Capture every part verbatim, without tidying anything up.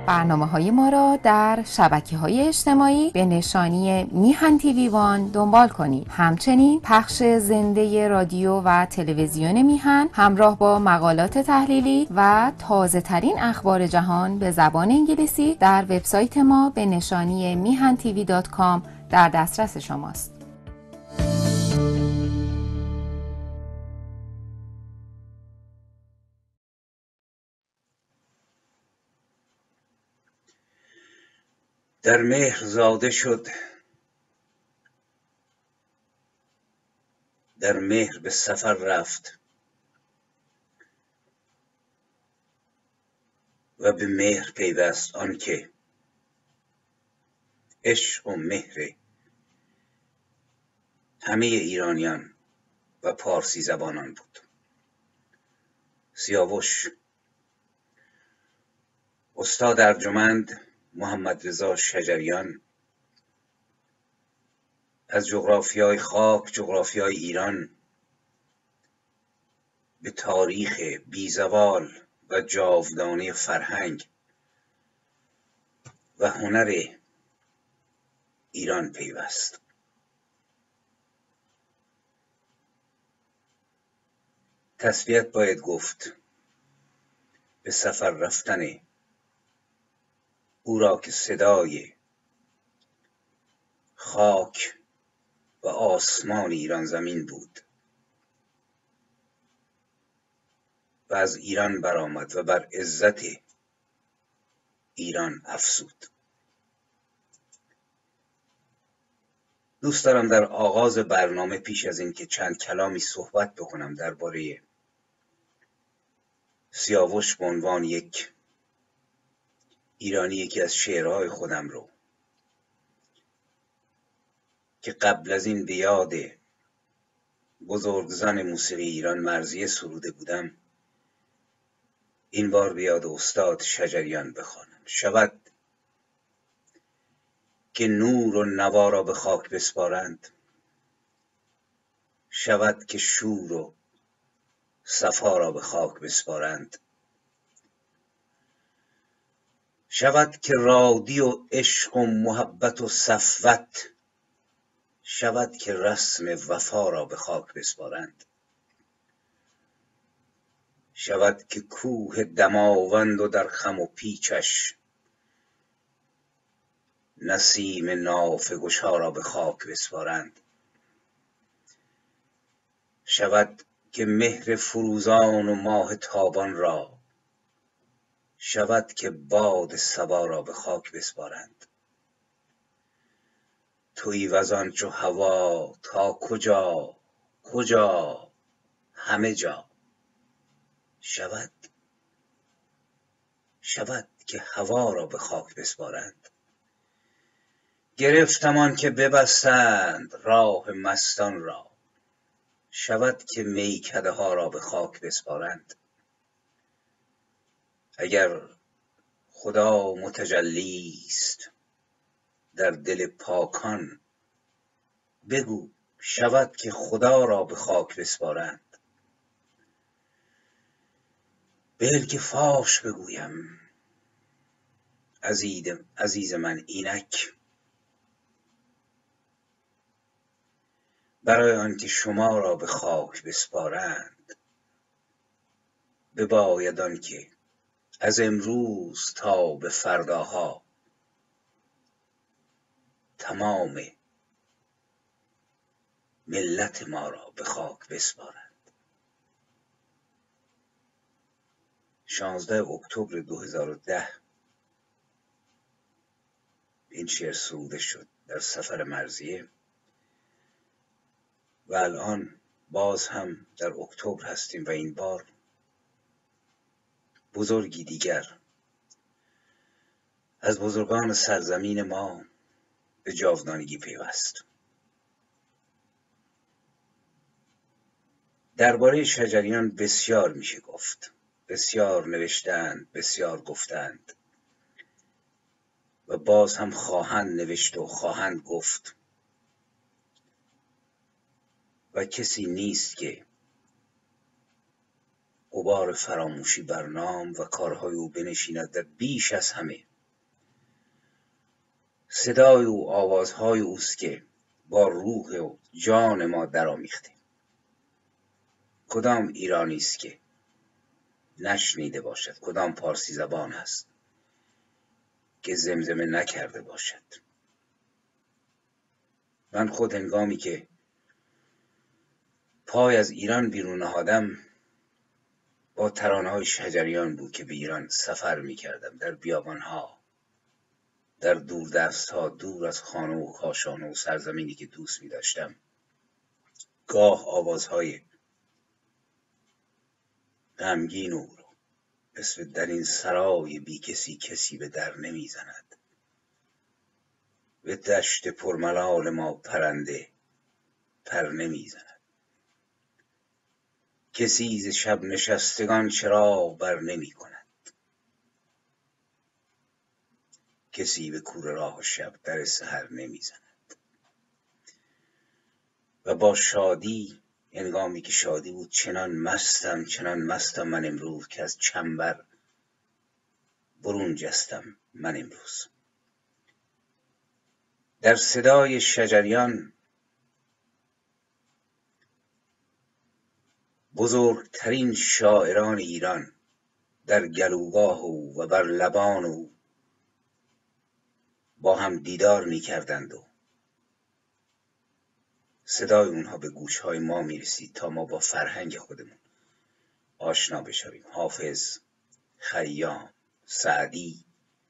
برنامه‌های ما را در شبکه‌های اجتماعی به نشانی میهن تیوی وان دنبال کنید. همچنین پخش زنده رادیو و تلویزیون میهن همراه با مقالات تحلیلی و تازه‌ترین اخبار جهان به زبان انگلیسی در وبسایت ما به نشانی میهن تیوی دات کام در دسترس شماست. در مهر زاده شد، در مهر به سفر رفت و به مهر پیوست، آن که عشق و مهر همه ایرانیان و پارسی زبانان بود. سیاوش استاد ارجمند محمد رضا شجریان از جغرافیای خاک، جغرافیای ایران به تاریخ بیزوال و جاودانه فرهنگ و هنر ایران پیوست. تسلیت باید گفت به سفر رفتن او را که صدای خاک و آسمان ایران زمین بود و از ایران برآمد و بر عزت ایران افزود. دوست دارم در آغاز برنامه پیش از این که چند کلامی صحبت بکنم درباره سیاوش به عنوان یک ایرانی، یکی از شعرهای خودم رو که قبل از این به یاد بزرگزن موسیقی ایران مرضیه سروده بودم، این بار به یاد استاد شجریان بخوانم. شود که نور و نوا را به خاک بسپارند، شود که شور و صفا را به خاک بسپارند، شود که رادی و عشق و محبت و صفوت، شود که رسم وفا را به خاک بسپارند، شود که کوه دماوند و در خم و پیچش نسیم نافه گشا را به خاک بسپارند، شود که مهر فروزان و ماه تابان را، شود که باد صبا را به خاک بسپارند. تویی وزان چو هوا تا کجا کجا همه جا، شود شود که هوا را به خاک بسپارند. گرفتم آن که ببستند راه مستان را، شود که میکده ها را به خاک بسپارند. اگر خدا متجلی است در دل پاکان، بگو شود که خدا را به خاک بسپارند. بل که فاش بگویم عزیز من اینک، برای آنکه شما را به خاک بسپارند، بباید آنکه از امروز تا به فرداها تمام ملت ما را به خاک بسپارند. شانزده اکتبر دو هزار و ده این شعر سروده شد در سفر مرضیه و الان باز هم در اکتبر هستیم و این بار بزرگی دیگر از بزرگان سرزمین ما به جاودانگی پیوست. درباره شجریان بسیار میشه گفت، بسیار نوشتند، بسیار گفتند و باز هم خواهند نوشت و خواهند گفت و کسی نیست که غبار فراموشی بر نام و کارهای او بنشیند و بیش از همه صدای او آوازهای اوست که با روح و جان ما درآمیخته. کدام ایرانی است که نشنیده باشد؟ کدام پارسی زبان است که زمزمه نکرده باشد؟ من خود هنگامی که پای از ایران بیرون نهادم با ترانه‌های شجریان بود که به ایران سفر می‌کردم، در بیابان‌ها، در دوردست‌ها، دور از خانه و کاشانه و سرزمینی که دوست می‌داشتم. گاه آوازهای غمگین او رو مثل در این سرای بی کسی کسی به در نمیزند، به دشت پرملال ما پرنده پر نمیزند، کسی ز شب نشستگان چراغ بر نمی کند، کسی به کوره راه شب در سحر نمیزند. و با شادی، هنگامی که شادی بود، چنان مستم چنان مستم من امروز که از چنبر برون جستم من امروز. در صدای شجریان بزرگترین شاعران ایران در گلوگاه او و بر لبان او با هم دیدار می کردند و صدای اونها به گوشهای ما می رسید تا ما با فرهنگ خودمون آشنا بشویم. حافظ، خیام، سعدی،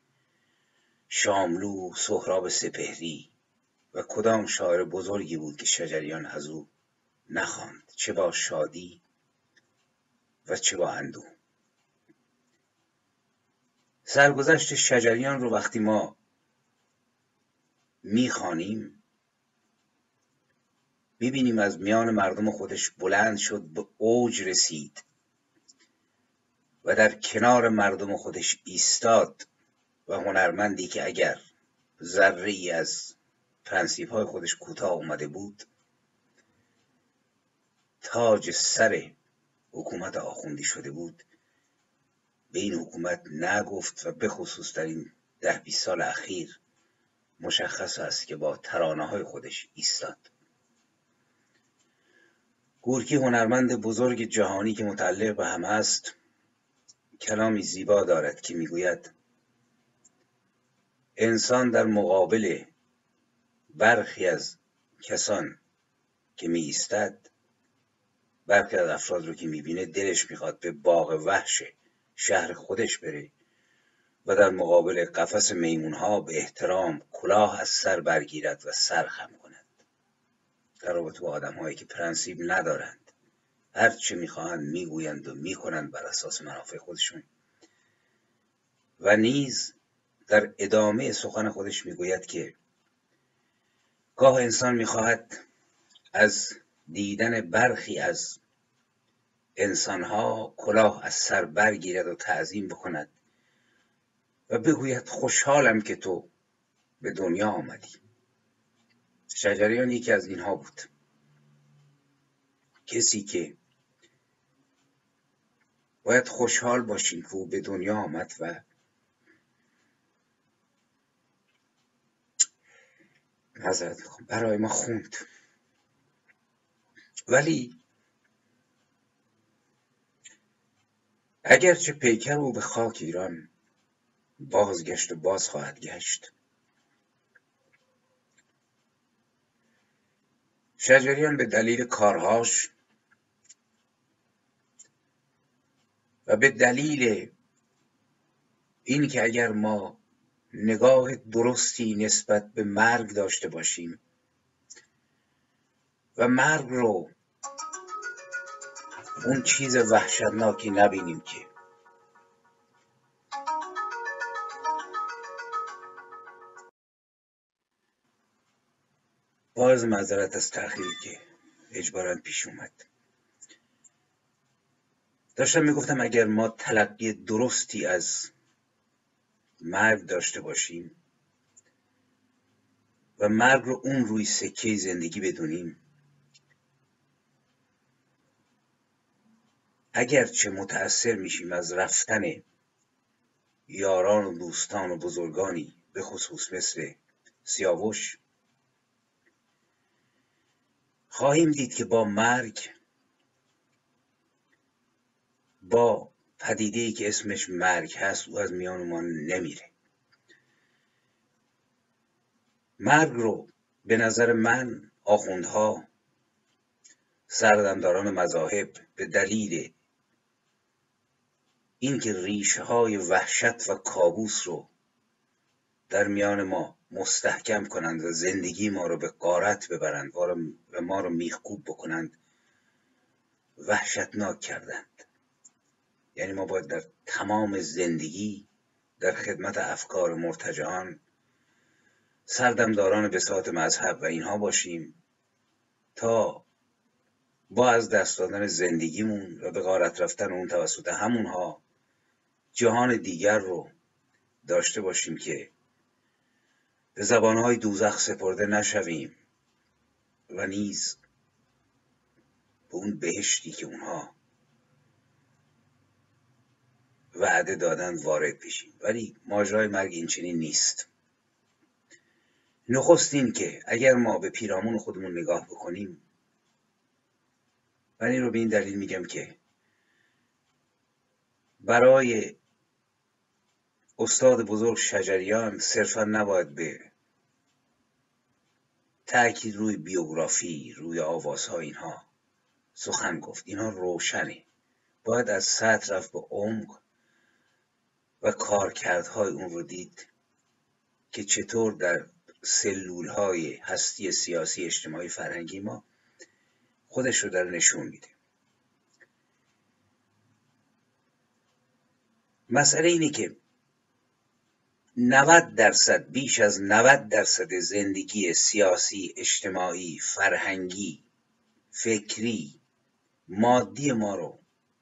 شاملو، سهراب سپهری و کدام شاعر بزرگی بود که شجریان از او نخواند، چه با شادی و چه با اندوه. سرگذشت شجریان رو وقتی ما میخوانیم میبینیم از میان مردم خودش بلند شد، به اوج رسید و در کنار مردم خودش ایستاد و هنرمندی که اگر ذره ای از پرنسیپ های خودش کوتاه اومده بود، تاج سر حکومت آخوندی شده بود، به این حکومت نگفت و به خصوص در این ده بیست سال اخیر مشخص است که با ترانه های خودش ایستاد. گورکی، هنرمند بزرگ جهانی که متعلق به همه است، کلامی زیبا دارد که میگوید انسان در مقابل برخی از کسان که می ایستد، برخی از افراد رو که میبینه، دلش میخواد به باغ وحش شهر خودش بره و در مقابل قفس میمونها به احترام کلاه از سر برگیرد و سر خم کند. در رابطه با آدم هایی که پرنسیپ ندارند، هر چه میخواهند میگویند و میکنند بر اساس منافع خودشون. و نیز در ادامه سخن خودش میگوید که گاه انسان میخواهد از دیدن برخی از انسانها کلاه از سر برگیرد و تعظیم بکند و بگوید خوشحالم که تو به دنیا آمدی. شجریان یکی از اینها بود، کسی که باید خوشحال باشیم که او به دنیا آمد و معذرت میخوام برای ما خوند. ولی اگرچه پیکر او به خاک ایران بازگشت و باز خواهد گشت، شجریان به دلیل کارهاش و به دلیل این که اگر ما نگاه درستی نسبت به مرگ داشته باشیم و مرگ رو اون چیز وحشتناکی نبینیم که باز معذرت از تأخیری که اجباراً پیش اومد. داشتم میگفتم اگر ما تلقی درستی از مرگ داشته باشیم و مرگ رو اون روی سکه زندگی بدونیم، اگرچه متأثر میشیم از رفتن یاران و دوستان و بزرگانی به خصوص مثل سیاوش خواهیم دید که با مرگ، با پدیده‌ای که اسمش مرگ هست، او از میان ما نمیره. مرگ رو به نظر من آخوندها، سردمداران مذاهب، به دلیل اینکه ریشه های وحشت و کابوس رو در میان ما مستحکم کنند و زندگی ما رو به غارت ببرند و ما رو میخکوب بکنند، وحشتناک کردند. یعنی ما باید در تمام زندگی در خدمت افکار مرتجعان، سردمداران بساط مذهب و اینها باشیم تا با از دست دادن زندگیمون و به غارت رفتن اون توسط همونها جهان دیگر رو داشته باشیم که به زبانهای دوزخ سپرده نشویم و نیز به اون بهشتی که اونها وعده دادن وارد بشیم. ولی ماجرای مرگ این چنین نیست. نخست این که اگر ما به پیرامون خودمون نگاه بکنیم، من این رو به این دلیل میگم که برای استاد بزرگ شجریان صرفا نباید به تأکید روی بیوگرافی، روی آوازها اینها سخن گفت. اینها روشنه. باید از سطح رفت به عمق و کارکردهای اون رو دید که چطور در سلولهای هستی سیاسی، اجتماعی، فرهنگی ما خودش رو در نشون میده. مسئله اینه که نود درصد، بیش از نود درصد زندگی سیاسی، اجتماعی، فرهنگی، فکری، مادی ما رو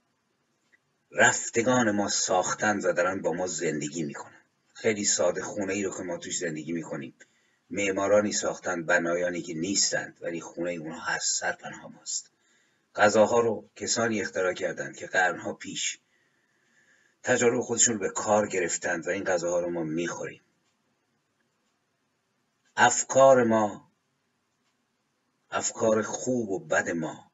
رفتگان ما ساختند و دارن با ما زندگی میکنن. خیلی ساده، خونه ای رو که ما توش زندگی میکنیم معمارانی ساختند، بنایانی که نیستند ولی خونه اونها هست، سرپناه ماست. غذاها رو کسانی اختراع کردند که قرنها پیش تجارب خودشون رو به کار گرفتند و این غذاها رو ما میخوریم. افکار ما، افکار خوب و بد ما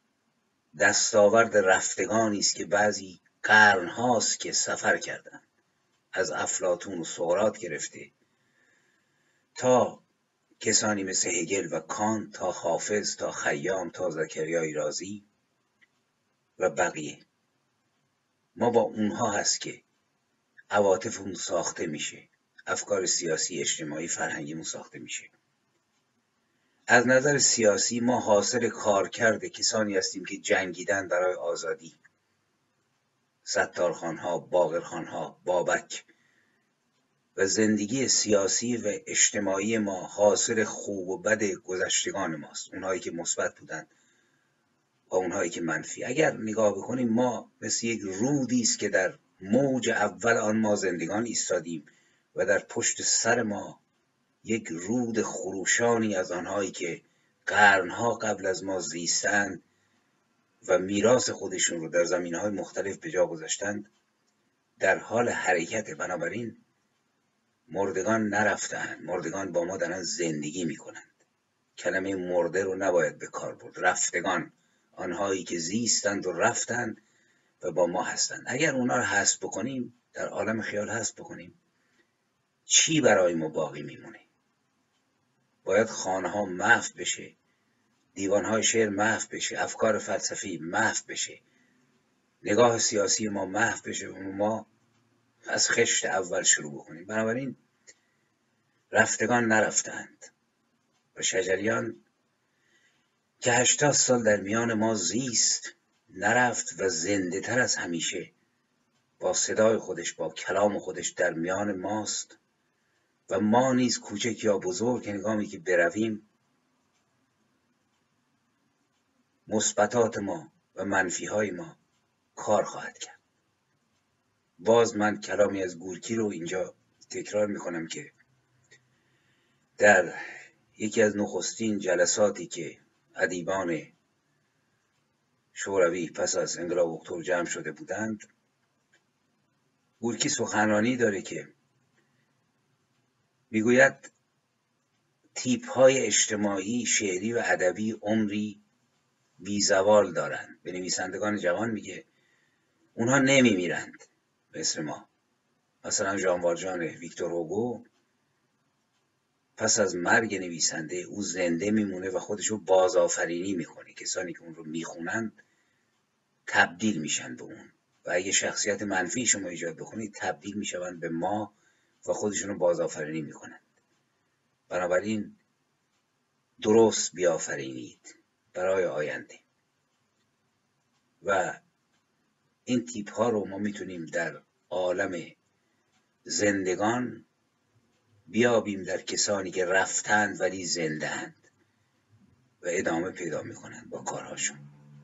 دستاورد رفتگانی است که بعضی قرن هاست که سفر کردند، از افلاطون و سقراط گرفته تا کسانی مثل هگل و کانت، تا حافظ، تا خیام، تا زکریای رازی و بقیه. ما با اونها هست که عواطفمون ساخته میشه، افکار سیاسی، اجتماعی، فرهنگیمون ساخته میشه. از نظر سیاسی ما حاصل کارکرد کسانی هستیم که جنگیدن برای آزادی. ستارخانها، باقرخانها، بابک. و زندگی سیاسی و اجتماعی ما حاصل خوب و بد گذشتگان ماست، اونهایی که مثبت بودن و اونهایی که منفی. اگر نگاه بکنیم ما مثل یک رودی است که در موج اول آن ما زندگان ایستادیم و در پشت سر ما یک رود خروشانی از آنهایی که قرنها قبل از ما زیستند و میراث خودشون رو در زمینه‌های مختلف به جا گذاشتند در حال حرکت. بنابراین مردگان نرفتند، مردگان با ما دارن زندگی میکنند. کلمه مرده رو نباید به کار برد. رفتگان، آنهایی که زیستند و رفتند و با ما هستند. اگر اونا رو حذف بکنیم، در عالم خیال حذف بکنیم، چی برای ما باقی میمونه؟ باید خانه ها محو بشه، دیوان های شعر محو بشه، افکار فلسفی محو بشه، نگاه سیاسی ما محو بشه و ما از خشت اول شروع بکنیم. بنابراین رفتگان نرفتند و شجریان که هشتاد سال در میان ما زیست نرفت و زنده تر از همیشه با صدای خودش، با کلام خودش در میان ماست و ما نیز کوچک یا بزرگ هنگامی که برویم مثبتات ما و منفی های ما کار خواهد کرد. باز من کلامی از گورکی رو اینجا تکرار میکنم که در یکی از نخستین جلساتی که ادیبان شوروی پس از انقلاب اکتبر جمع شده بودند، گورکی سخنرانی داره که میگوید تیپ های اجتماعی، شعری و ادبی عمری بی زوال دارن. به نویسندگان جوان میگه اونها نمیمیرند مثل ما. مثلا ژان والژان ویکتور هوگو پس از مرگ نویسنده او زنده میمونه و خودشو بازآفرینی میکنه. کسانی که اون رو میخونن تبدیل میشن به اون و اگه شخصیت منفی شما ایجاد بکنید تبدیل میشن به ما و خودشون رو بازآفرینی میکنن. بنابراین درست بیافرینید برای آینده. و این تیپ ها رو ما میتونیم در عالم زندگان بیابیم، در کسانی که رفتند ولی زنده‌اند و ادامه پیدا میکنند با کارهاشون.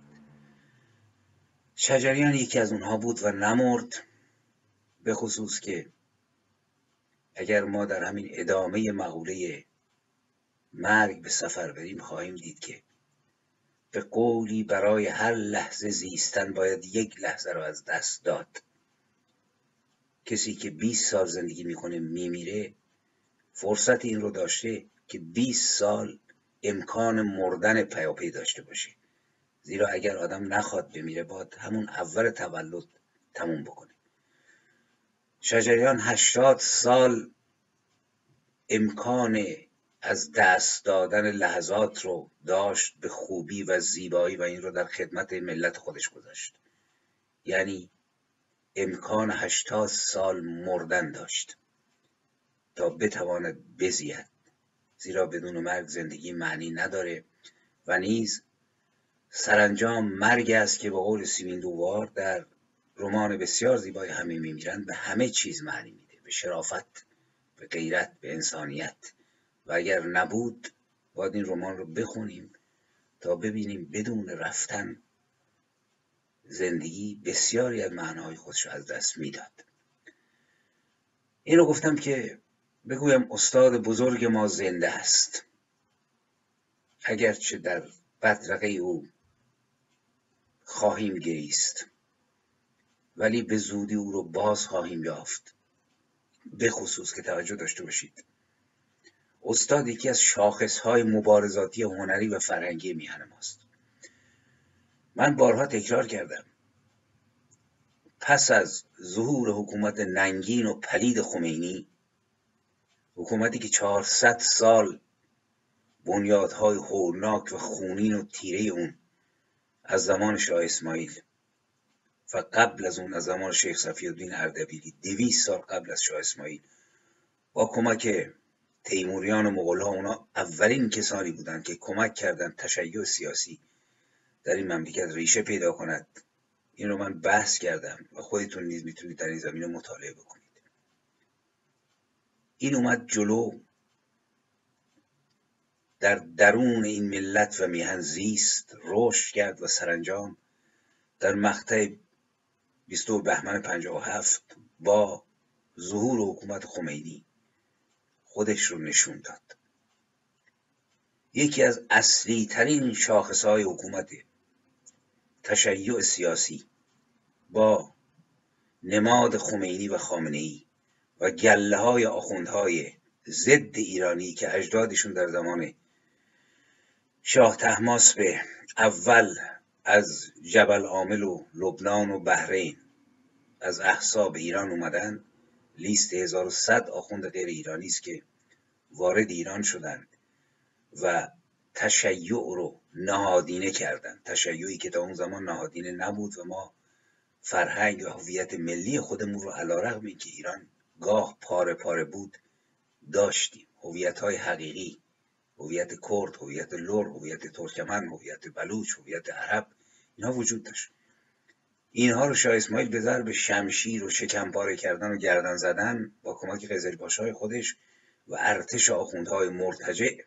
شجریان یکی از اونها بود و نمرد، به خصوص که اگر ما در همین ادامه مقوله مرگ به سفر بریم خواهیم دید که به قولی برای هر لحظه زیستن باید یک لحظه رو از دست داد. کسی که بیست سال زندگی میکنه میمیره فرصت این رو داشته که بیست سال امکان مردن پیاپی داشته باشه، زیرا اگر آدم نخواد بمیره باید همون اول تولد تموم بکنه. شجریان هشتاد سال امکان از دست دادن لحظات رو داشت به خوبی و زیبایی و این رو در خدمت ملت خودش گذاشت. یعنی امکان هشتاد سال مردن داشت تا بتواند بزید، زیرا بدون مرگ زندگی معنی نداره و نیز سرانجام مرگ است که به قول سیمین دووار در رمان بسیار زیبای همه میمیرند به همه چیز معنی میده، به شرافت، به غیرت، به انسانیت. و اگر نبود باید این رمان رو بخونیم تا ببینیم بدون رفتن زندگی بسیاری از معناهای خودش رو از دست میداد. این رو گفتم که بگویم استاد بزرگ ما زنده است، اگرچه در بدرقه او خواهیم گریست ولی به زودی او رو باز خواهیم یافت. به خصوص که توجه داشته باشید استاد یکی از شاخصهای مبارزاتی هنری و فرهنگی میهن ماست. من بارها تکرار کردم پس از ظهور حکومت ننگین و پلید خمینی، حکومتی که چهارصد سال بنیادهای هولناک و خونین و تیره اون از زمان شاه اسماعیل و قبل از اون از زمان شیخ صفی‌الدین اردبیلی، دویست سال قبل از شاه اسماعیل، با کمک تیموریان و مغول‌ها، اونا اولین کسانی بودند که کمک کردند تشیع سیاسی در این مملکت ریشه پیدا کند. این رو من بحث کردم و خودتون نیز میتونید در این زمینه مطالعه بکنید. این اومد جلو، در درون این ملت و میهن زیست، رشد کرد و سرانجام در مقطع بیستم بهمن پنجاه و هفت با ظهور حکومت خمینی خودش رو نشون داد. یکی از اصلی ترین شاخصهای حکومت تشیع سیاسی با نماد خمینی و خامنه‌ای و گله های آخوندهای ضد ایرانی که اجدادشون در زمان شاه طهماسپ اول از جبل عامل و لبنان و بحرین از احساب ایران اومدن، لیست هزار و صد آخوند غیر ایرانی است که وارد ایران شدند و تشیع رو نهادینه کردند. تشیعی که تا اون زمان نهادینه نبود و ما فرهنگ و هویت ملی خودمون رو علیرغم اینکه ایران گاه پاره پاره بود داشتیم. هویت‌های حقیقی، هویت کرد، هویت لر، هویت ترکمن، هویت بلوچ، هویت عرب، اینها وجود داشت. اینها رو شاه اسماعیل به ضرب شمشیر و شکم پاره کردن و گردن زدن با کمک قزلباش‌های خودش و ارتش آخوندهای مرتجع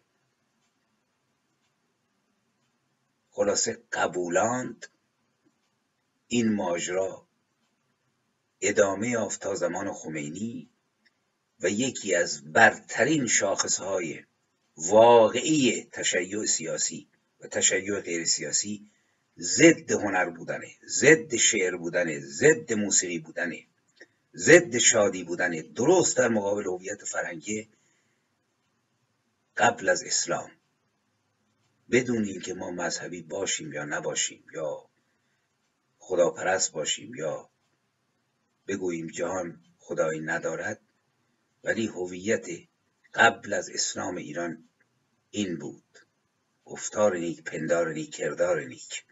خلاصه قبولاند. این ماجرا ادامه یافت تا زمان خمینی و یکی از برترین شاخصهای واقعی تشیع سیاسی و تشیع غیر سیاسی ضد هنر بودنه، ضد شعر بودنه، ضد موسیقی بودنه، ضد شادی بودنه، درست در مقابل هویت فرهنگی قبل از اسلام، بدون اینکه ما مذهبی باشیم یا نباشیم یا خداپرست باشیم یا بگوییم جهان خدایی ندارد، ولی هویت قبل از اسلام ایران این بود: گفتار نیک، پندار نیک، کردار نیک.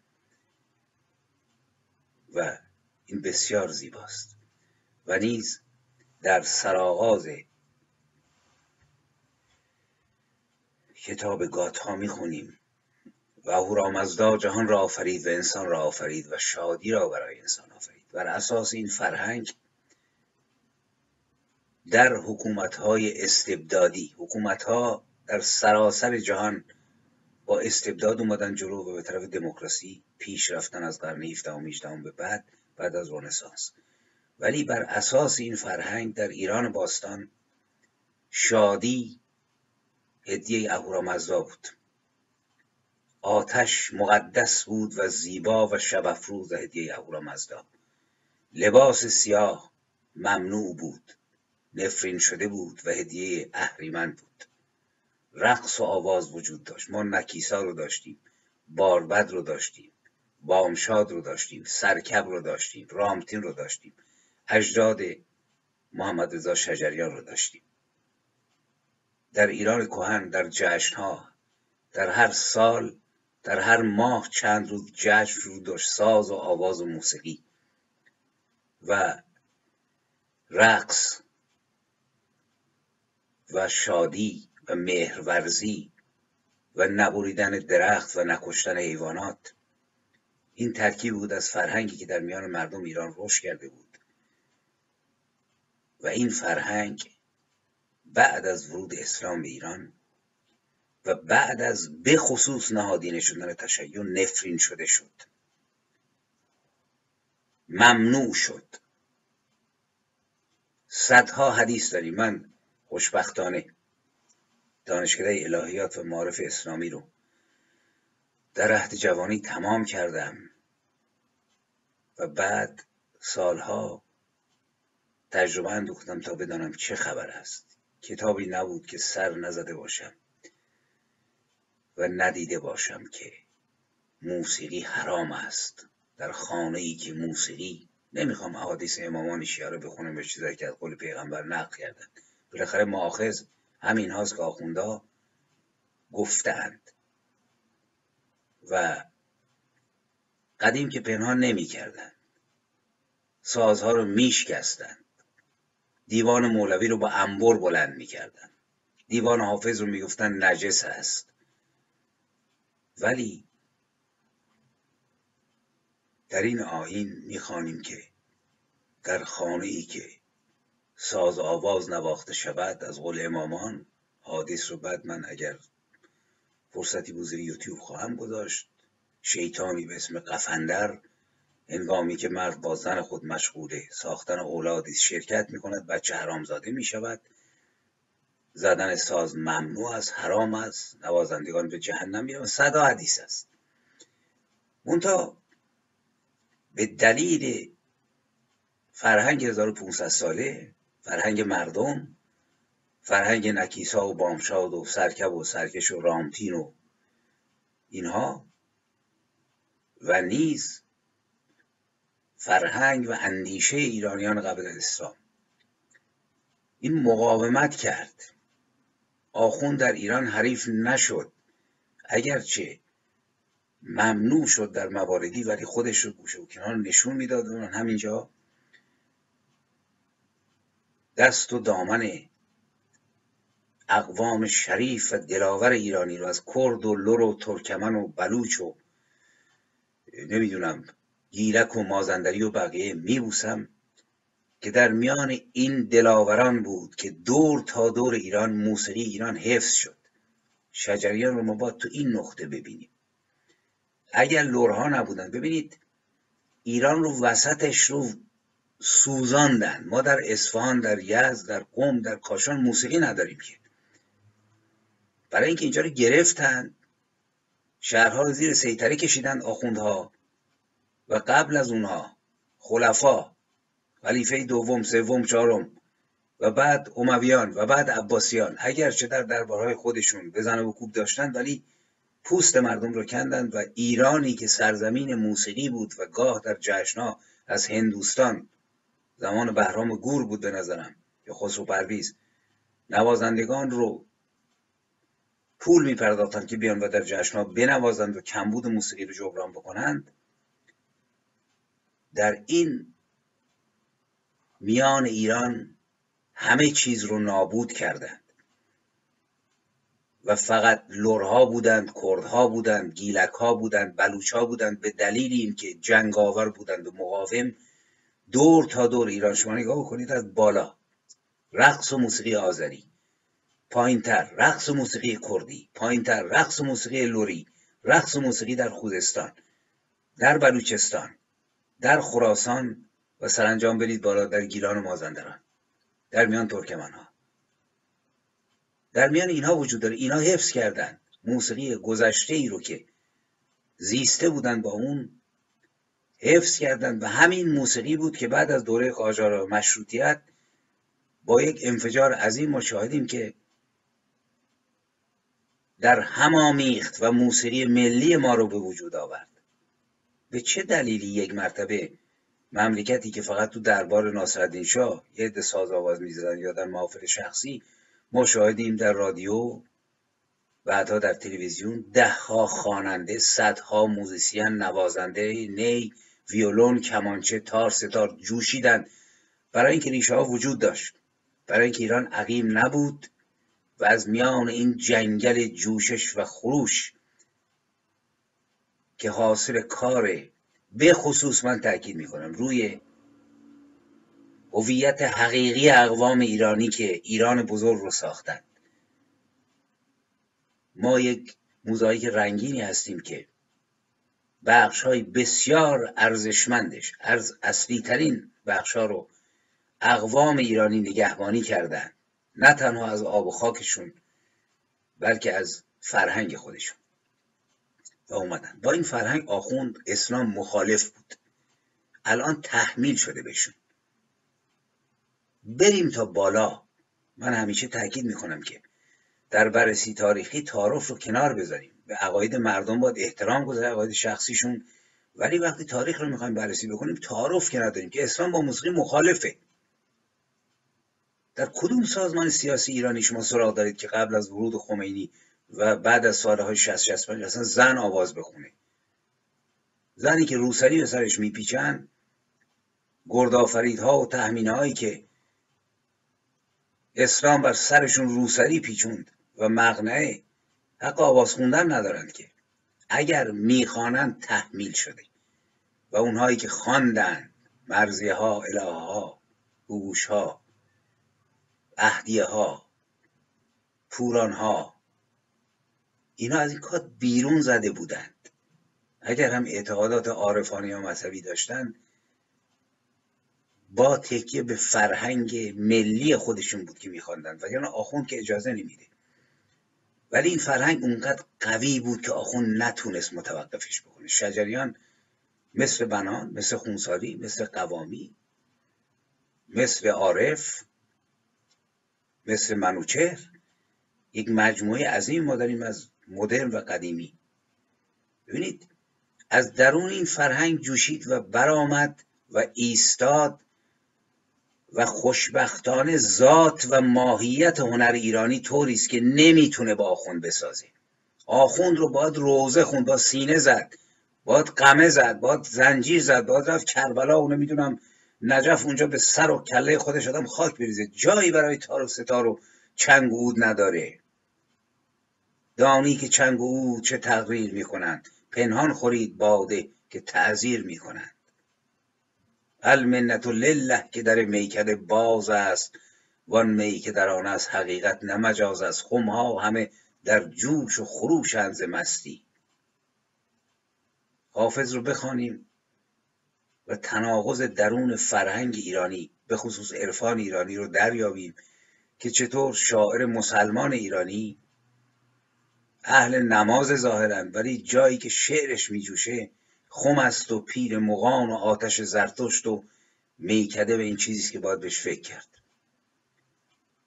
و این بسیار زیباست. و نیز در سرآغاز کتاب گاتها میخونیم و اهورامزدا جهان را آفرید و انسان را آفرید و شادی را برای انسان آفرید. بر اساس این فرهنگ در حکومت‌های استبدادی، حکومت‌ها در سراسر جهان با استبداد اومدن جلو و به طرف دموکراسی پیش رفتن از قرن هفدهم و هجدهم به بعد بعد از رنسانس. ولی بر اساس این فرهنگ در ایران باستان شادی هدیه اهورامزدا بود، آتش مقدس بود و زیبا و شب افروز هدیه اهورامزدا، لباس سیاه ممنوع بود، نفرین شده بود و هدیه اهریمن بود. رقص و آواز وجود داشت. ما نکیسا رو داشتیم، باربد رو داشتیم، بامشاد رو داشتیم، سرکب رو داشتیم، رامتین رو داشتیم، اجداد محمد رضا شجریان رو داشتیم. در ایران کهن در جشنها در هر سال در هر ماه چند روز جشن رو داشت، ساز و آواز و موسیقی و رقص و شادی و مهرورزی و نبریدن درخت و نکشتن حیوانات. این ترکیب بود از فرهنگی که در میان مردم ایران رشد کرده بود و این فرهنگ بعد از ورود اسلام به ایران و بعد از به خصوص نهادینه شدن تشیع نفرین شده شد، ممنوع شد. صدها حدیث داریم. من خوشبختانه دانشکده الهیات و معارف اسلامی رو در عهد جوانی تمام کردم و بعد سالها تجربه اندوختم تا بدانم چه خبر است. کتابی نبود که سر نزده باشم و ندیده باشم که موسیقی حرام است. در خانه ای که موسیقی، نمیخوام احادیث امامان شیعه رو بخونم به چیزایی که از قول پیغمبر نقل کردن، بالاخره مآخذ همین هاست که آخوندا گفتند و قدیم که پنهان نمی کردن، سازها رو میشکستند، دیوان مولوی رو با انبر بلند میکردن، دیوان حافظ رو میگفتن نجس است. ولی در این آیین میخوانیم که در خانه ای که ساز آواز نواخته شود، از قول امامان، حادث رو بعد من اگر فرصتی بود زیر یوتیوب خواهم گذاشت، شیطانی به اسم قفندر هنگامی که مرد با زن خود مشغوله ساختن اولادی شرکت میکند، بچه حرامزاده میشود، زدن ساز ممنوع است، حرام است، نوازندگان به جهنم میروند. صدا حدیث است. منتها به دلیل فرهنگ هزار و پانصد ساله، فرهنگ مردم، فرهنگ نکیسا و بامشاد و سرکب و سرکش و رامتین و اینها، و نیز فرهنگ و اندیشه ایرانیان قبل از اسلام، این مقاومت کرد. آخوند در ایران حریف نشد، اگرچه ممنوع شد در مواردی، ولی خودش رو گوشه و کنار نشون میداد و همینجا دست و دامن اقوام شریف و دلاور ایرانی رو از کرد و لر و ترکمن و بلوچ و نمیدونم گیلک و مازندری و بقیه میبوسم که در میان این دلاوران بود که دور تا دور ایران موسیقی ایران حفظ شد. شجریان رو ما باید تو این نقطه ببینیم. اگر لرها نبودن، ببینید ایران رو وسطش رو سوزاندن. ما در اصفهان، در یزد، در قم، در کاشان موسیقی نداریم که، برای اینکه اینجا رو گرفتن، شهرها رو زیر سیطره کشیدن آخوندها و قبل از اونها خلفا، خلیفه دوم، سوم، چهارم و بعد امویان و بعد عباسیان اگرچه در دربارهای خودشون بزن و کوب داشتن، ولی پوست مردم رو کندند و ایرانی که سرزمین موسیقی بود و گاه در جشن‌ها از هندوستان، زمان بهرام گور بود به نظرم یا خسرو پرویز، نوازندگان رو پول میپرداختند که بیان و در جشن‌ها بنوازند و کمبود موسیقی رو جبران بکنند. در این میان ایران همه چیز رو نابود کردند و فقط لرها بودند، کردها بودند، گیلکها بودند، بلوچها بودند، به دلیل اینکه جنگاور بودند و مقاوم. دور تا دور ایران شما نگاه بکنید، از بالا رقص و موسیقی آذری، پایینتر رقص و موسیقی کردی، پایینتر رقص و موسیقی لری، رقص و موسیقی در خوزستان، در بلوچستان، در خراسان و سرانجام برید بالا در گیلان و مازندران، در میان ترکمن ها. در میان اینها وجود داره. اینها حفظ کردن موسیقی گذشته ای رو که زیسته بودن، با اون حفظ کردن و همین موسیقی بود که بعد از دوره قاجار و مشروطیت با یک انفجار عظیم ما شاهدیم که در هم آمیخت و موسیقی ملی ما رو به وجود آورد. به چه دلیلی یک مرتبه مملکتی که فقط تو دربار ناصرالدین شاه یه عده ساز آواز می‌زدن یا در محافل شخصی، ما شاهدیم در رادیو بعدها در تلویزیون دهها خواننده، صدها موزیسین، نوازنده نی، ویولون، کمانچه، تار، ستار جوشیدن، برای اینکه ریشه ها وجود داشت، برای اینکه ایران عقیم نبود و از میان این جنگل جوشش و خروش که حاصل کاره، به خصوص من تأکید میکنم روی هویت حقیقی اقوام ایرانی که ایران بزرگ رو ساختن، ما یک موزاییک رنگینی هستیم که بخش‌های بسیار ارزشمندش، از اصلی ترین بخش‌ها رو اقوام ایرانی نگهبانی کردن، نه تنها از آب و خاکشون بلکه از فرهنگ خودشون. و اومدن با این فرهنگ، آخوند اسلام مخالف بود، الان تحمیل شده بهشون. بریم تا بالا. من همیشه تاکید میکنم که در بررسی تاریخی تعارف رو کنار بذاریم، به عقاید مردم باید احترام گذاریم، عقاید شخصیشون، ولی وقتی تاریخ رو میخوایم بررسی بکنیم تعارف کنار داریم که اسلام با موسیقی مخالفه. در کدوم سازمان سیاسی ایرانی شما سراغ دارید که قبل از ورود خمینی و بعد از سالهای شصت شصت و پنج اصلا زن آواز بخونه؟ زنی که روسری به سرش میپیچن، گردآفریدها و تهمینه‌هایی که اسلام بر سرشون روسری پیچوند و مقنعه، حق آواز خوندن ندارند که. اگر میخوانند تحمیل شده و اونهایی که خواندن، مرضیه ها، الهه ها، گوگوش ها، اهدیه ها، پوران ها، اینا از این کار بیرون زده بودند. اگر هم اعتقادات عارفانه یا مذهبی داشتند، با تکیه به فرهنگ ملی خودشون بود که میخواندن، وگرنه آخوند که اجازه نمیده. ولی این فرهنگ اونقدر قوی بود که آخوند نتونست متوقفش بکنه. شجریان مثل بنان، مثل خونساری، مثل قوامی، مثل عارف، مثل منوچهر، یک مجموعه عظیم ما داریم از مدرن و قدیمی. ببینید از درون این فرهنگ جوشید و برآمد و ایستاد و خوشبختانه ذات و ماهیت هنر ایرانی طوری است که نمیتونه با آخوند بسازه. آخوند رو باید روزه خوند، با سینه زد، باید قمه زد، باید زنجیر زد، باید رفت کربلا و نمیدونم نجف، اونجا به سر و کله خودش آدم خاک بریزه. جایی برای تار و ستار و چنگ و عود نداره. دانی که چنگ و عود چه تقریر میکنند، پنهان خورید باده که تعذیر میکنند. المنت لله که در میکده باز است، وان می که در آن است حقیقت نه مجاز است. خمها همه در جوش و خروشند ز مستی. حافظ رو بخوانیم و تناقض درون فرهنگ ایرانی، به خصوص عرفان ایرانی رو دریابیم که چطور شاعر مسلمان ایرانی اهل نماز ظاهرند، ولی جایی که شعرش میجوشه خم است و پیر مغان و آتش زرتشت و میکده، به این چیزی که باید بهش فکر کرد.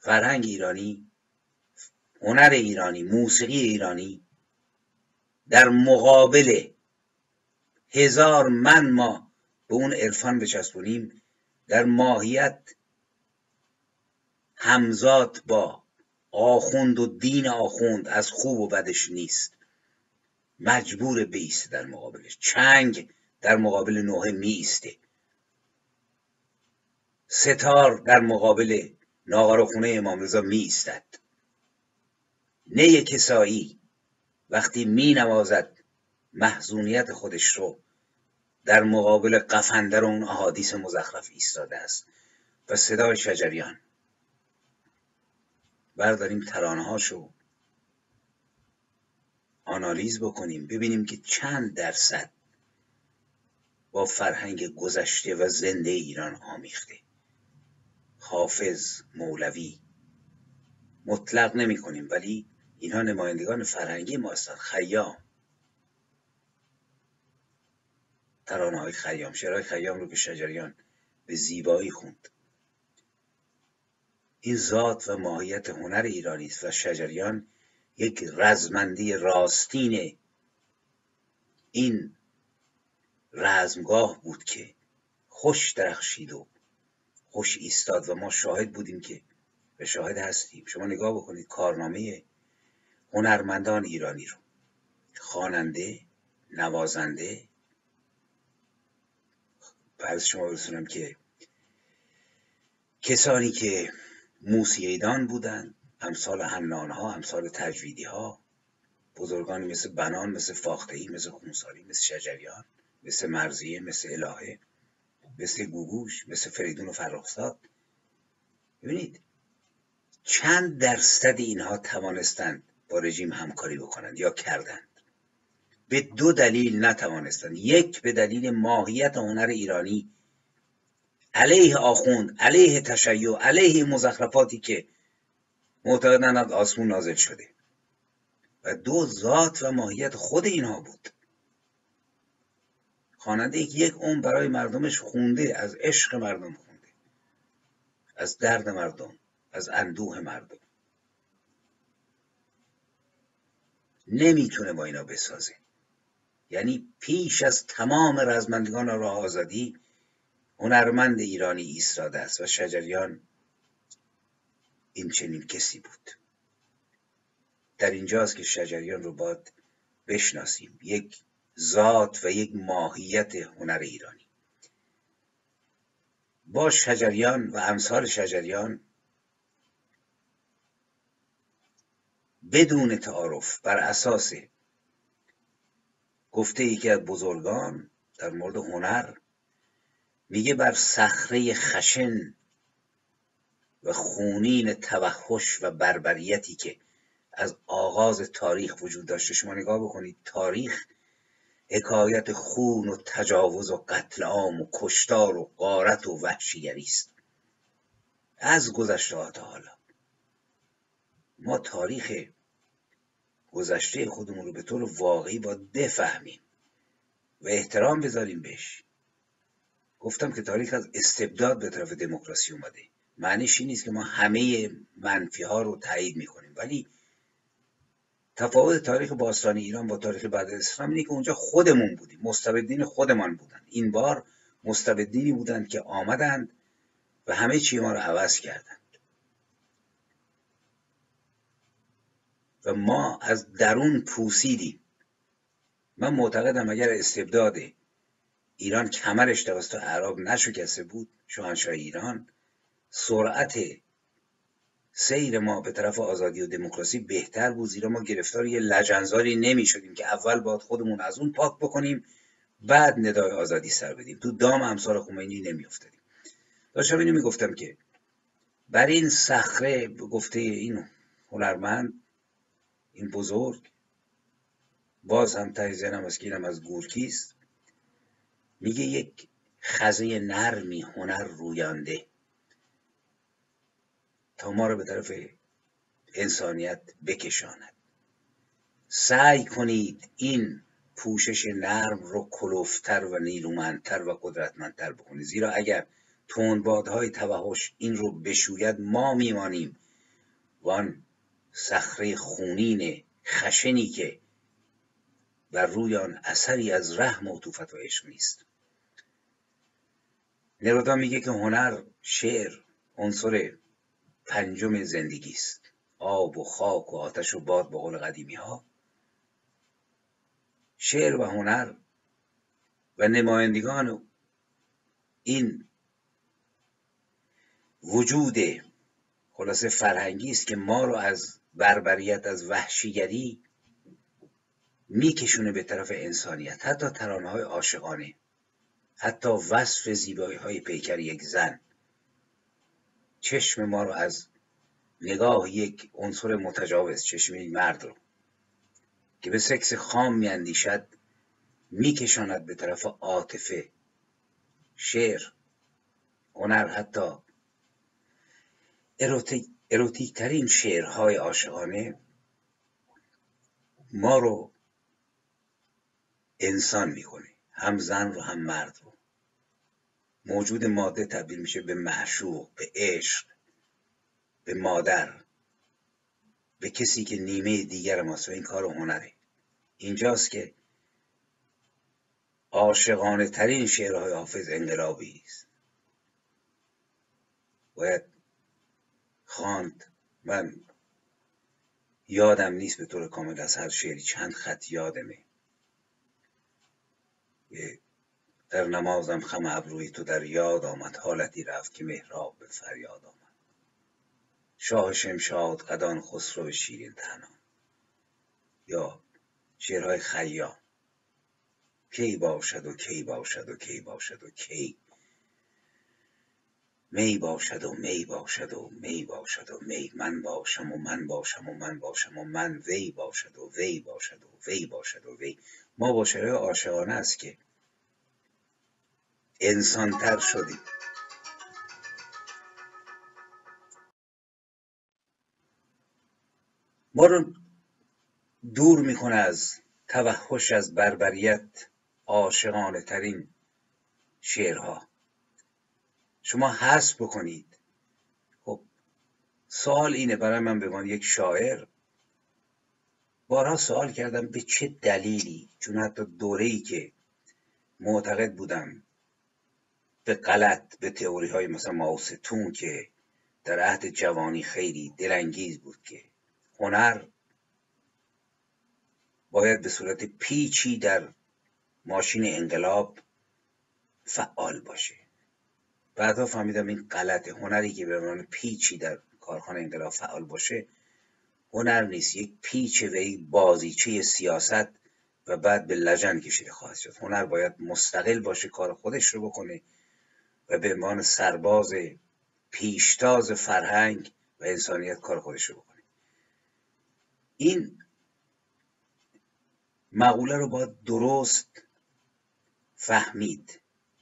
فرهنگ ایرانی، هنر ایرانی، موسیقی ایرانی در مقابل هزار من ما به اون عرفان بچسبونیم، در ماهیت همزاد با آخوند و دین آخوند از خوب و بدش نیست، مجبور بیسته در مقابلش. چنگ در مقابل نوحه می ایسته، ستار در مقابل ناقارخونه امام رضا می ایستد. نی کسایی وقتی می نوازد محزونیت خودش رو در مقابل قفندر اون احادیث مزخرف ایستاده است. و صدای شجریان، برداریم ترانه هاشو آنالیز بکنیم، ببینیم که چند درصد با فرهنگ گذشته و زنده ایران آمیخته. حافظ، مولوی، مطلق نمی کنیم ولی اینها نمایندگان فرهنگی ما هستند. خیام، ترانه های خیام، شعرهای خیام رو که شجریان به زیبایی خوند. این ذات و ماهیت هنر ایرانی است و شجریان یک رزمنده راستین این رزمگاه بود که خوش درخشید و خوش ایستاد و ما شاهد بودیم که و شاهد هستیم. شما نگاه بکنید کارنامه هنرمندان ایرانی رو، خواننده، نوازنده. فرض شما برسونم که کسانی که موسیقیدان بودند، امثال حنان ها، امثال تجویدی ها، بزرگانی مثل بنان، مثل فاخته‌ای، مثل خونساری، مثل شجریان، مثل مرضیه، مثل الهه، مثل گوگوش، مثل فریدون و فرخزاد. ببینید چند درصد اینها توانستند با رژیم همکاری بکنند یا کردند. به دو دلیل نتوانستند. یک، به دلیل ماهیت هنر ایرانی علیه آخوند، علیه تشیع، علیه مزخرفاتی که معتقدند از آسمون نازل شده. و دو، ذات و ماهیت خود اینها بود. خواننده یک عمر برای مردمش خونده، از عشق مردم خونده، از درد مردم، از اندوه مردم. نمیتونه با اینا بسازه. یعنی پیش از تمام رزمندگان راه آزادی هنرمند ایرانی ایستاده است و شجریان این چنین کسی بود. در اینجاست که شجریان رو باید بشناسیم، یک ذات و یک ماهیت هنر ایرانی. با شجریان و امثال شجریان بدون تعارف بر اساس گفته یکی از بزرگان در مورد هنر، میگه بر صخره خشن و خونین توحش و بربریتی که از آغاز تاریخ وجود داشته. شما نگاه بکنید تاریخ حکایت خون و تجاوز و قتل عام و کشتار و غارت و وحشیگری است از گذشته تا حالا. ما تاریخ گذشته خودمون رو به طور واقعی باید بفهمیم و احترام بذاریم بهش. گفتم که تاریخ از استبداد به طرف دموکراسی اومده. معنیش این نیست که ما همه منفی ها رو تایید میکنیم، ولی تفاوت تاریخ باستانی ایران با تاریخ بعد از اسلام اینه که اونجا خودمون بودیم، مستبدین خودمان بودن. این بار مستبدینی بودند که آمدند و همه چی ما رو عوض کردند و ما از درون پوسیدیم. من معتقدم اگر استبداد ایران کمرش توسط اعراب نشکسته بود، شاهنشاه ایران، سرعت سیر ما به طرف آزادی و دموکراسی بهتر بود، زیرا ما گرفتار یه لجنزاری نمی شدیم که اول باید خودمون از اون پاک بکنیم بعد ندای آزادی سر بدیم، تو دام امثال خمینی نمی افتادیم. داشتم اینو می گفتم که بر این صخره، گفته این هنرمند، این بزرگ، باز هم ته ذهنم است که اینم از گورکیست، میگه یک خزه نرمی هنر رویانده تا ما رو به طرف انسانیت بکشاند. سعی کنید این پوشش نرم رو کلوفتر و نیرومندتر و قدرتمندتر بکنید، زیرا اگر تندبادهای توحش این رو بشوید ما میمانیم وان صخره خونین خشنی که بر روی آن اثری از رحم و عطوفت و عشق نیست. نرودا میگه که هنر، شعر، عنصر پنجم زندگی است. آب و خاک و آتش و باد به قول قدیمی ها. شعر و هنر و نمایندگان این وجود خلاصه فرهنگی است که ما رو از بربریت، از وحشیگری میکشونه به طرف انسانیت. حتی ترانه‌های عاشقانه، حتی وصف زیبایی‌های پیکر یک زن، چشم ما رو از نگاه یک عنصر متجاوز، چشم این مرد رو که به سکس خام میاندیشد، میکشاند به طرف عاطفه. شعر، هنر، حتی اروتیک اروتیک ترین شعرهای عاشقانه ما رو انسان میکنه، هم زن رو هم مرد رو. موجود ماده تبدیل میشه به معشوق، به عشق، به مادر، به کسی که نیمه دیگر ماست. و این کار هنره. اینجاست که عاشقانه ترین شعرهای حافظ انقلابی است. باید خواند. من یادم نیست به طور کامل از هر شعری، چند خط یادمه. در نمازم خم ابروی تو در یاد آمد، حالتی رفت که محراب به فریاد آمد. شاه شمشاد قدان خسرو شیرین تنان. یا شعرهای خیام، کی باشد و کی باشد و کی باشد و کی، می باشد و می باشد و می باشد و می، من باشم و من باشم و من باشم و من، وی باشد و وی باشد و وی باشد و وی. ما با شعرهای عاشقانه است که انسان‌تر شدیم. ما رو دور میکنه از توحش، از بربریت، عاشقانه ترین شعرها. شما حسب بکنید. خب سوال اینه برای من به عنوان یک شاعر، بارها سوال کردم به چه دلیلی، چون حتی دوره‌ای که معتقد بودم به غلط به تئوری های مثلا مائو زedong که در عهد جوانی خیلی دلانگیز بود که هنر باید به صورت پیچی در ماشین انقلاب فعال باشه. بعدا فهمیدم این غلطه. هنری که به عنوان پیچی در کارخانه انقلاب فعال باشه هنر نیست، یک پیچ و یک بازیچه سیاست و بعد به لجن کشیده خواهد شد. هنر باید مستقل باشه، کار خودش رو بکنه و به عنوان سرباز پیشتاز فرهنگ و انسانیت کار خودش رو بکنه. این مقوله رو باید درست فهمید.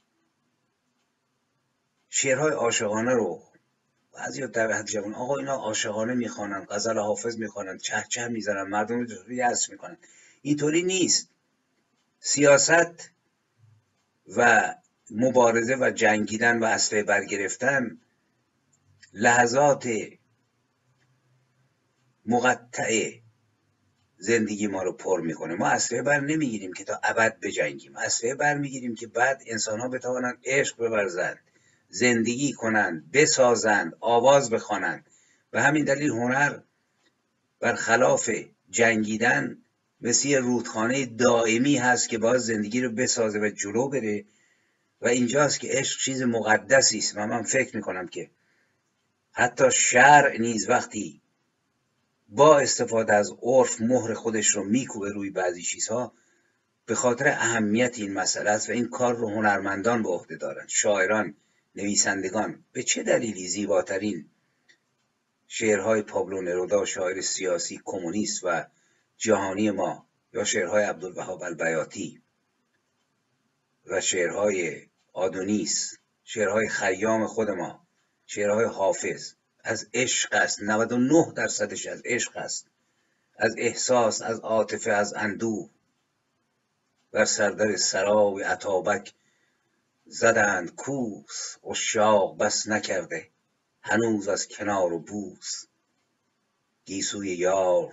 شعرهای عاشقانه رو بعضی در حد جوان، آقا اینا عاشقانه میخوانن، غزل حافظ میخوانن، چه چه میزنن، مردم رو یأس میکنن. اینطوری نیست. سیاست و مبارزه و جنگیدن و اسلحه برگرفتن لحظات مقطع زندگی ما رو پر میکنه. ما اسلحه بر نمیگیریم که تا ابد بجنگیم. اسلحه بر میگیریم که بعد انسان ها بتوانند عشق بورزند، زندگی کنند، بسازند، آواز بخوانند. و همین دلیل هنر برخلاف جنگیدن مثل رودخانه دائمی هست که باز زندگی رو بسازه و جلو بره. و اینجاست که عشق چیز مقدسی است. و من فکر میکنم که حتی شرع نیز وقتی با استفاده از عرف مهر خودش رو میکوبه روی بعضی چیزها، به خاطر اهمیت این مسئله است و این کار رو هنرمندان به عهده دارند، شاعران، نویسندگان. به چه دلیلی زیباترین شعرهای پابلو نرودا، شاعر سیاسی کمونیست و جهانی ما، یا شعرهای عبدالوهاب البیاتی و شعرهای آدونیس، شعرهای خیام خود ما، شعرهای حافظ از عشق است. نود و نه درصدش از عشق است، از احساس، از عاطفه، از اندوه. بر سردر سرای اتابک زدند کوس، عشاق بس نکرده هنوز از کنار و بوس. گیسوی یار،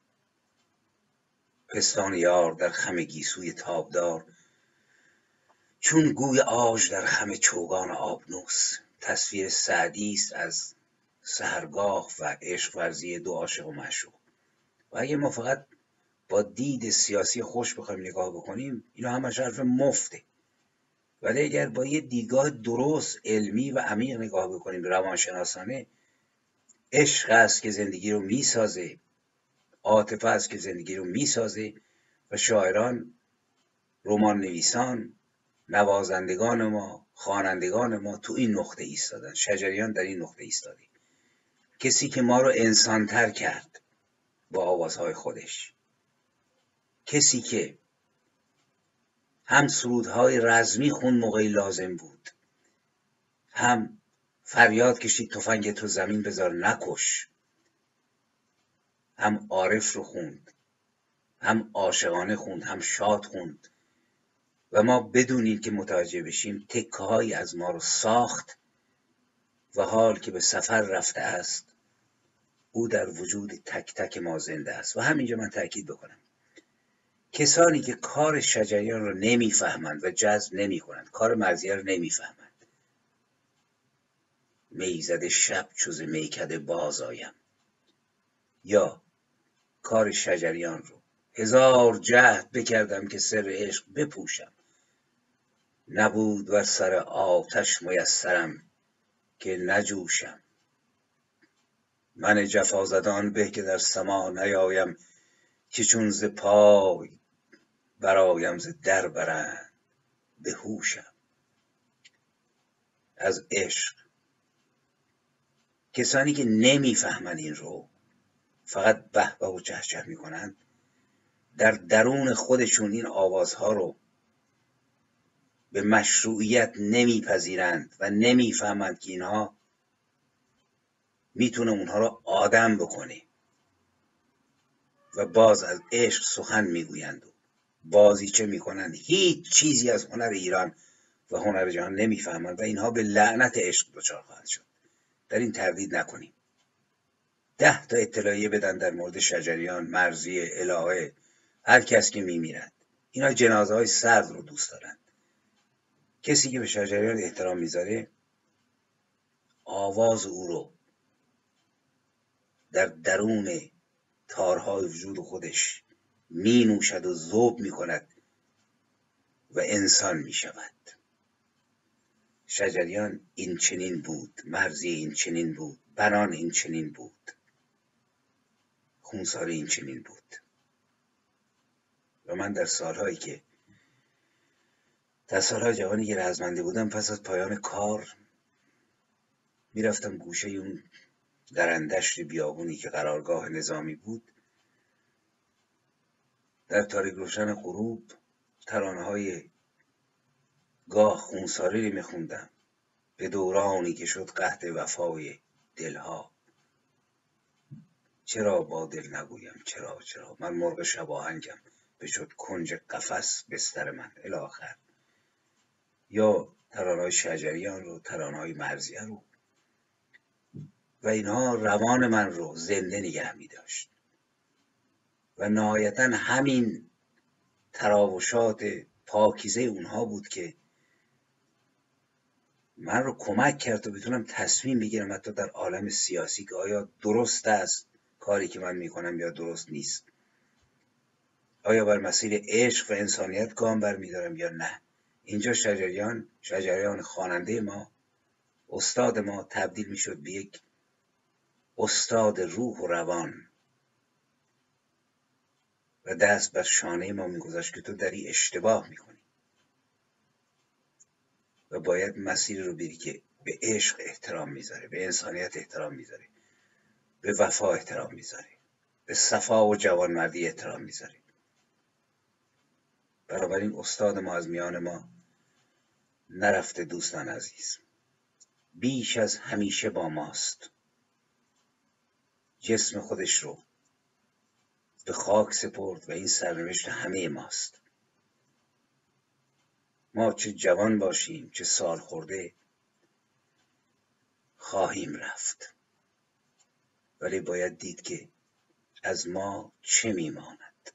پستان یار در خم گیسوی تابدار، چون گوی آج در خم چوگان آبنوس. تصویر سعدی است از سحرگاه و عشق ورزی دو عاشق و معشوق. و اگه ما فقط با دید سیاسی خوش بخوایم نگاه بکنیم، اینا همش حرف مفته. ولی اگر با یه دیدگاه درست، علمی و عمیق نگاه بکنیم، روانشناسانه، عشق است که زندگی رو میسازه، عاطفه است که زندگی رو میسازه و شاعران، رمان نویسان، نوازندگان ما، خوانندگان ما تو این نقطه ایستادن. شجریان در این نقطه ایستاده، کسی که ما رو انسان‌تر کرد با آوازهای خودش، کسی که هم سرودهای رزمی خون موقعی لازم بود، هم فریاد کشید تفنگت رو زمین بذار نکش، هم عارف رو خوند، هم عاشقانه خوند، هم شاد خوند و ما بدون این که متوجه بشیم تکه‌هایی از ما رو ساخت و حال که به سفر رفته است او در وجود تک تک ما زنده است. و همینجا من تأکید بکنم کسانی که کار شجریان رو نمیفهمند و جذب نمی کنند، کار مرضیه رو نمیفهمند، میزد شب چوز میکده باز آیم، یا کار شجریان رو هزار جهد بکردم که سر عشق بپوشم، نبود ور سر آتش میسرم که نجوشم، من جفا زدان به که در سما نیایم، که چون ز پای برایم ز در برند به هوشم. از عشق کسانی که نمیفهمن این رو، فقط به به و چه چه میکنن، در درون خودشون این آوازها رو به مشروعیت نمیپذیرند و نمیفهمند که اینها میتونه اونها رو آدم بکنه و باز از عشق سخن میگویند و بازیچه میکنند. هیچ چیزی از هنر ایران و هنر جهان نمیفهمند و اینها به لعنت عشق دچار خواهند شد. در این تردید نکنیم. ده تا اطلاعیه بدن در مورد شجریان، مرضیه، الهه، هر کس که میمیرد. اینا جنازه های سرد رو دوست دارند. کسی که به شجریان احترام میذاره آواز او رو در درون تارهای وجود خودش می نوشد و ذوب می کند و انسان می شود. شجریان این چنین بود، مرضی این چنین بود، بنان این چنین بود، خونساری این چنین بود. و من در سالهایی که در سالهای جوانی که رزمنده بودم، پس از پایان کار میرفتم گوشه اون درندشت بیابونی که قرارگاه نظامی بود، در تاریک روشن غروب ترانه های گاه خونساری میخوندم، به دورانی که شد قحط وفای دلها، چرا با دل نگویم چرا چرا، من مرغ شباهنگم بشد کنج قفس بستر من، الی آخر. یا ترانه‌های شجریان رو، ترانه‌های مرضیه رو، و اینها روان من رو زنده نگه می داشت و نهایتا همین تراوشات پاکیزه اونها بود که من رو کمک کرد تا بتونم تصمیم بگیرم حتی در عالم سیاسی که آیا درست است کاری که من میکنم یا درست نیست، آیا بر مسیر عشق و انسانیت گام برمیدارم یا نه. اینجا شجریان شجریان خواننده ما، استاد ما، تبدیل میشد به یک استاد روح و روان و دست بر شانه ما میگذاشت که تو داری اشتباه میکنی و باید مسیر رو بری که به عشق احترام میذاره، به انسانیت احترام میذاره، به وفا احترام میذاره، به صفا و جوانمردی احترام میذاره. بنابراین استاد ما از میان ما نرفته. دوستان عزیز، بیش از همیشه با ماست. جسم خودش رو به خاک سپرد و این سرنوشت همه ماست. ما چه جوان باشیم چه سال خورده خواهیم رفت، ولی باید دید که از ما چه میماند؟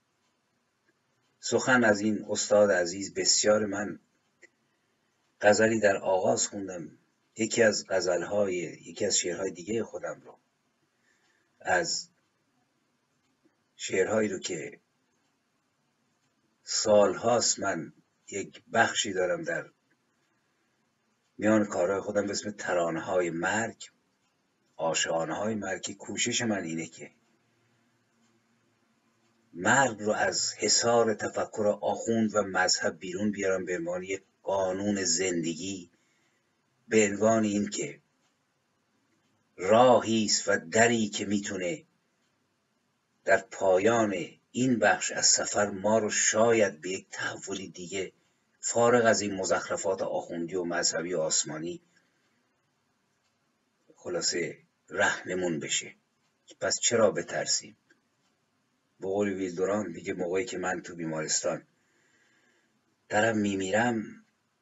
سخن از این استاد عزیز بسیار. من غزلی در آغاز خوندم، یکی از غزلهای یکی از شعرهای دیگه خودم رو، از شعرهایی رو که سالهاست من یک بخشی دارم در میان کارهای خودم به اسم ترانه های مرگ، عاشقانه های مرگ. کوشش من اینه که مرگ رو از حصار تفکر آخوند و مذهب بیرون بیارم به عنوان یک قانون زندگی، به عنوان این که راهیست و دری که میتونه در پایان این بخش از سفر ما رو شاید به یک تحولی دیگه فارغ از این مزخرفات آخوندی و مذهبی و آسمانی خلاصه رهنمون بشه. پس چرا بترسیم؟ به قول ویلدوران میگه موقعی که من تو بیمارستان دارم میمیرم،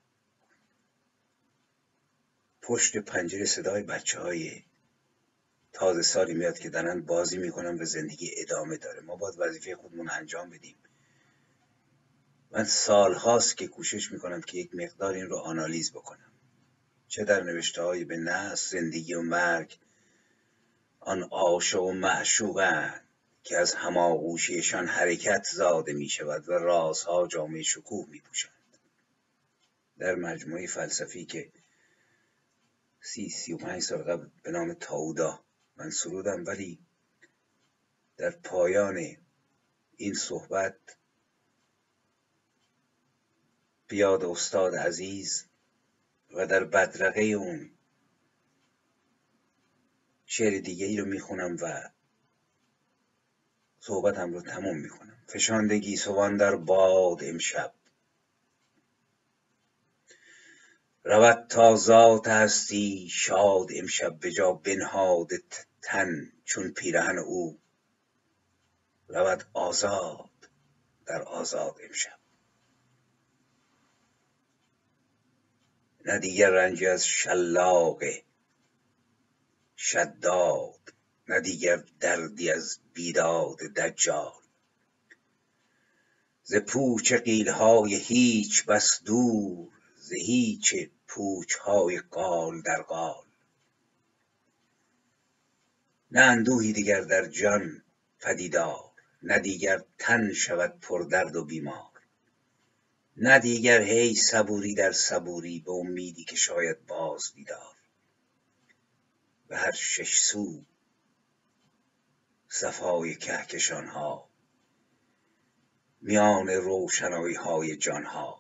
پشت پنجره صدای بچه های تازه سالی میاد که دارن بازی میکنن و زندگی ادامه داره. ما باید وظیفه خودمون انجام بدیم. من سالهاست که کوشش میکنم که یک مقدار این رو آنالیز بکنم، چه در نوشته های به نصر زندگی و مرگ، آن عاشق و معشوقند که از هماغوشیشان حرکت زاده می شود و رازها جامعه شکوه می پوشند. در مجموعه فلسفی که سی سی و پنج سال قبل به نام تاودا من سرودم، ولی در پایان این صحبت بیاد استاد عزیز و در بدرقه اون شعر دیگه ای رو میخونم و صحبتم رو تموم میکنم. فشاندگی سوان در باد امشب، رود تا ذات هستی شاد امشب، به جا بنهاد تن چون پیرهن او، رود آزاد در آزاد امشب. نه دیگر رنجی از شلاق شداد، نه دیگر دردی از بیداد دجال، ز پوچ قیلهای هیچ بس دور، ز هیچ پوچهای قال در قال. نه اندوهی دیگر در جان پدیدار، نه دیگر تن شود پردرد و بیمار، نه دیگر هی صبوری در صبوری، به امیدی که شاید باز دیدار. به هر شش سو صفای کهکشانها، میان روشنایی های جانها،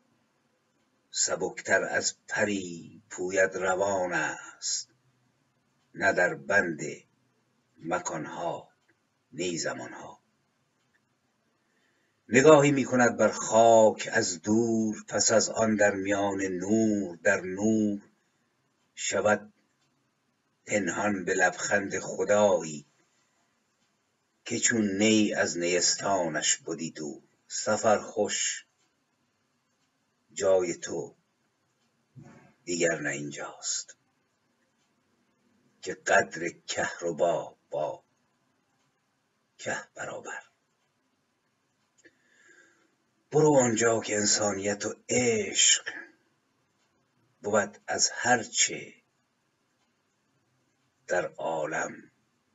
سبکتر از پری پوید روان است، نه در بند مکانها نی زمانها. نگاهی می کند بر خاک از دور، پس از آن در میان نور در نور، شود پنهان به لبخند خدایی، که چون نی از نیستانش بدی دور. سفر خوش جای تو دیگر نه اینجاست، که قدر کهربا با که برابر. برو آنجا که انسانیت و عشق بود از هرچه در عالم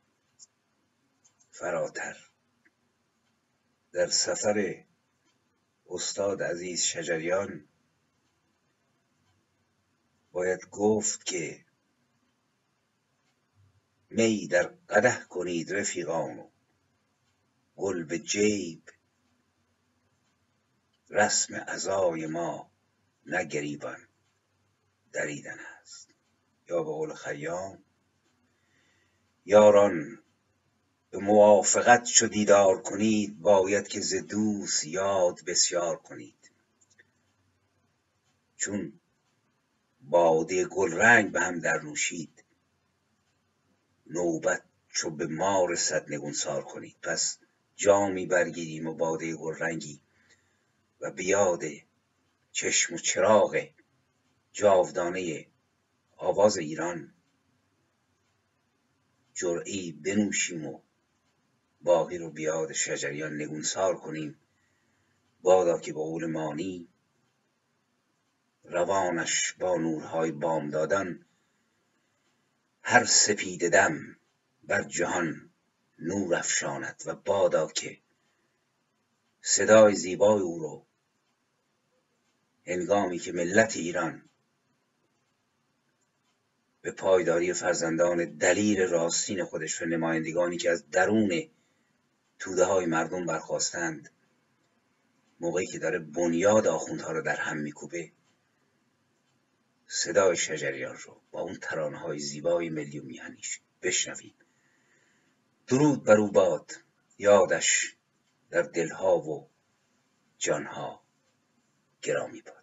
فراتر. در سفر استاد عزیز شجریان باید گفت که می در قدح کنید رفیقان، و گل به جیب، رسم عزای ما نه گریبان دریدن است. یا به قول خیام، یاران به موافقت چو دیدار کنید، باید که ز دوست یاد بسیار کنید. چون باده گل رنگ به هم در نوشید، نوبت چو به ما رسد نگونسار کنید. پس جامی برگیریم و باده گل رنگی و بیاد چشم و چراغ جاودانه آواز ایران جرعه‌ای بنوشیم و باقی رو بیاد شجریان نگونسار کنیم. بادا که با قول مانی روانش با نورهای بامدادان، هر سپیده دم بر جهان نور افشاند. و بادا که صدای زیبای او رو هنگامی که ملت ایران به پایداری فرزندان دلیر راستین خودش و نمایندگانی که از درون توده های مردم برخاستند، موقعی که داره بنیاد آخوندها رو در هم میکوبه، صدای شجریان رو با اون ترانه های زیبای ملی و میهنیش بشنویم. درود بر او باد، یادش در دلها و جانها گرامی باد.